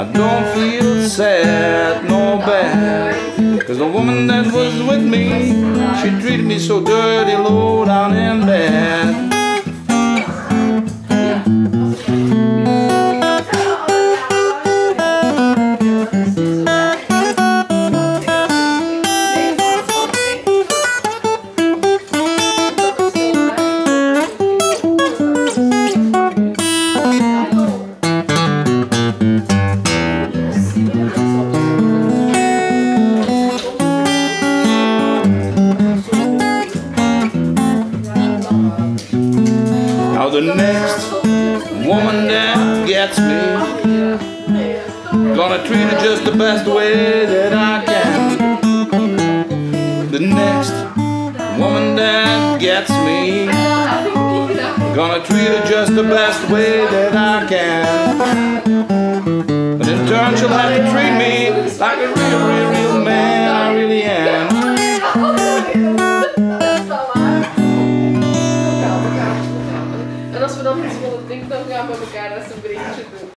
don't feel sad nor bad, 'cause the woman that was with me, she treated me so dirty, low down and bad. Now the next woman that gets me, gonna treat her just the best way that I can. The next woman that gets me, gonna treat her just the best way that I can. But in turn she'll have to treat me like a real man I really am. En als we dan iets willen drinken, dan gaan we elkaar als een berichtje doen.